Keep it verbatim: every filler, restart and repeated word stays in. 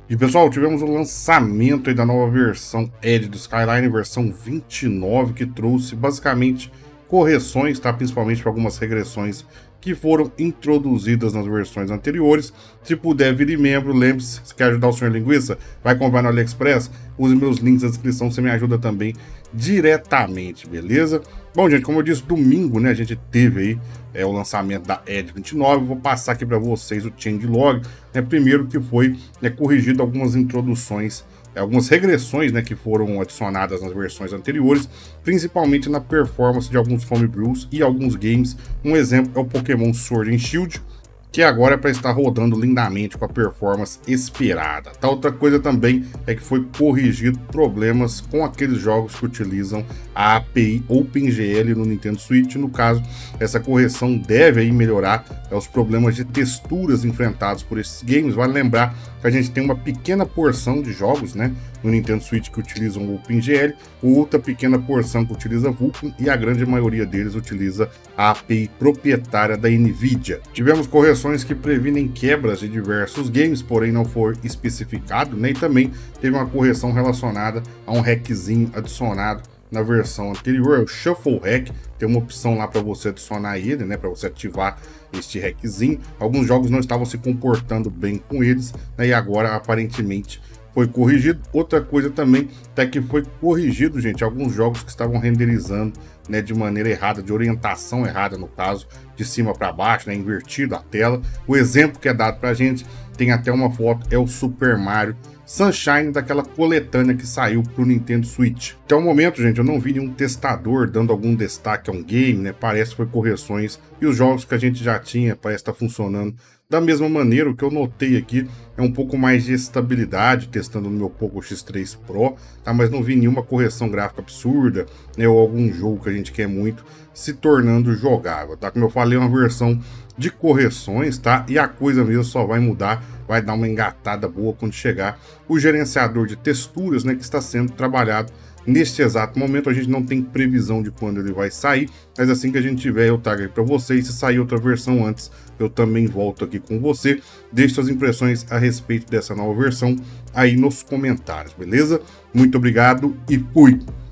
E pessoal, tivemos o lançamento aí da nova versão Edge do Skyline, versão vinte e nove, que trouxe basicamente correções, tá? Principalmente para algumas regressões que foram introduzidas nas versões anteriores. Se puder, vire membro, lembre-se, se quer ajudar o senhor Linguiça, vai comprar no AliExpress, use meus links na descrição, você me ajuda também diretamente, beleza? Bom, gente, como eu disse, domingo, né, a gente teve aí é, o lançamento da Edge vinte e nove, vou passar aqui para vocês o changelog, né, primeiro que foi né, corrigido algumas introduções, algumas regressões né, que foram adicionadas nas versões anteriores, principalmente na performance de alguns homebrews e alguns games. Um exemplo é o Pokémon Sword and Shield, que agora é para estar rodando lindamente com a performance esperada. Tá, outra coisa também é que foi corrigido problemas com aqueles jogos que utilizam a A P I OpenGL no Nintendo Switch. No caso, essa correção deve aí melhorar é, os problemas de texturas enfrentados por esses games. Vale lembrar que a gente tem uma pequena porção de jogos, né, no Nintendo Switch que utilizam o OpenGL, outra pequena porção que utiliza Vulkan e a grande maioria deles utiliza a A P I proprietária da NVIDIA. Tivemos correções que previnem quebras de diversos games, porém não foi especificado, né? E também teve uma correção relacionada a um hackzinho adicionado na versão anterior, o Shuffle Hack. Tem uma opção lá para você adicionar ele, né, para você ativar este hackzinho. Alguns jogos não estavam se comportando bem com eles, né, e agora aparentemente foi corrigido. Outra coisa também é que foi corrigido, gente, alguns jogos que estavam renderizando né, de maneira errada, de orientação errada, no caso, de cima para baixo, né, invertido a tela. O exemplo que é dado para a gente, tem até uma foto, é o Super Mario Sunshine, daquela coletânea que saiu para o Nintendo Switch. Até o momento, gente, eu não vi nenhum testador dando algum destaque a um game, né? Parece que foi correções e os jogos que a gente já tinha parece estar funcionando da mesma maneira. O que eu notei aqui é um pouco mais de estabilidade, testando no meu Poco X três Pro, tá? Mas não vi nenhuma correção gráfica absurda, né? Ou algum jogo que a gente quer muito se tornando jogável, tá? Como eu falei, é uma versão de correções, tá? E a coisa mesmo só vai mudar, vai dar uma engatada boa quando chegar o gerenciador de texturas, né, que está sendo trabalhado neste exato momento. A gente não tem previsão de quando ele vai sair, mas assim que a gente tiver, eu trago aí para vocês. Se sair outra versão antes, eu também volto aqui com você. Deixe suas impressões a respeito dessa nova versão aí nos comentários, beleza? Muito obrigado e fui!